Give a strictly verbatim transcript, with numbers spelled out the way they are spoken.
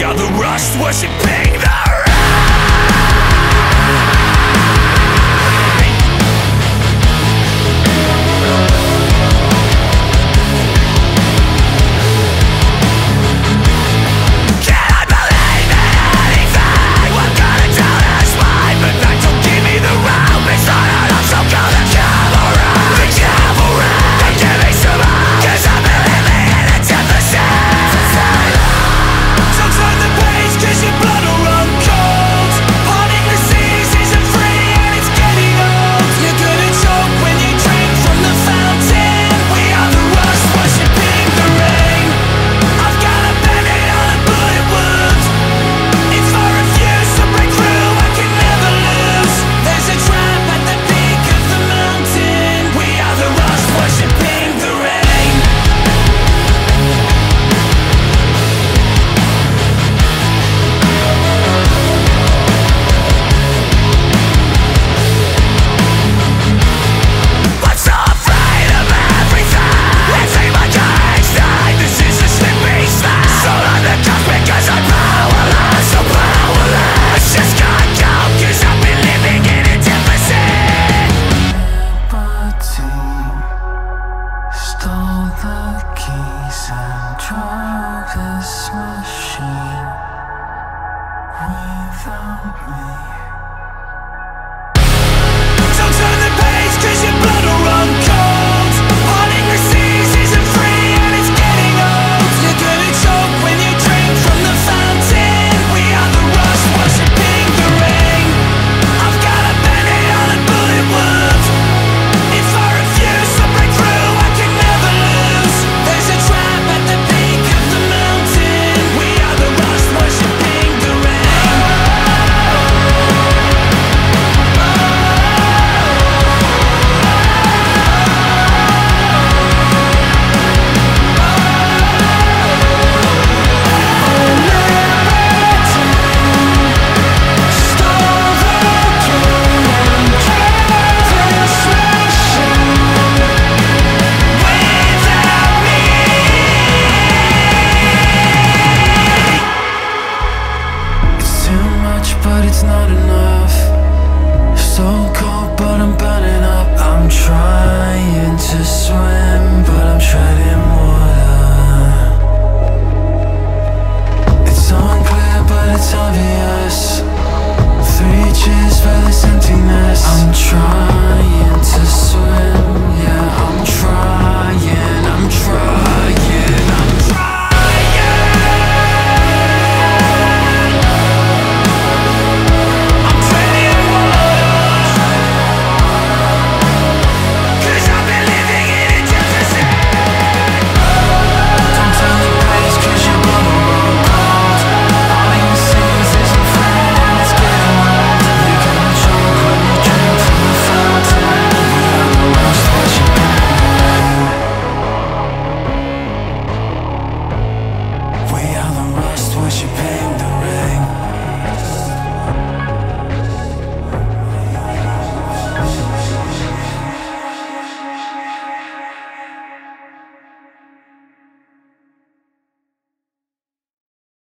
are the rust worshipping the rain. Can I believe in anything? What kind of town is mine? But that don't give me the round. It's not enough, so call the cavalry. The cavalry, they give me some hope, 'cause I've been living in a deficit. So turn the page, 'cause your blood will run cold. Parting the seas isn't free and it's getting old. You're gonna choke when you drink from the fountain. We are the rust worshipping the rain. I've got a band-aid on a bullet wound. It's for a few, so break through, I can never lose. There's a trap at the peak of the mountain. We are the rust worshipping the rain. I'm so afraid of everything. It's in my gangs night. This is a slippy slide. So on the cusp because I'm powerless. So powerless. Just can't go 'cause I've been living in a deficit. Libertine stole the keys and drove this machine without me. So turn the page 'cause your blood will run cold. Parting the seas isn't free and it's getting old. You're gonna choke when you drink from the fountain. We are the rust worshipping the rain. I've got a band-aid on a bullet wound. It's for a few, so break through, I can never lose. There's a trap at the peak of the mountain. We are the rust worshipping the rain. It's too much, but it's not enough. So cold, but I'm burning up. I'm trying to swim, but I'm treading water. It's unclear, but it's obvious. Three cheers for this emptiness. I'm trying to swim, yeah, I'm trying, I'm trying, I'm Cause I've been living in a deficit. Don't turn the page 'cause your blood will run cold. Parting the seas isn't free and it's getting old. You're gonna choke when you drink from the fountain. We are the rust worshipping the rain. We are the rust worshipping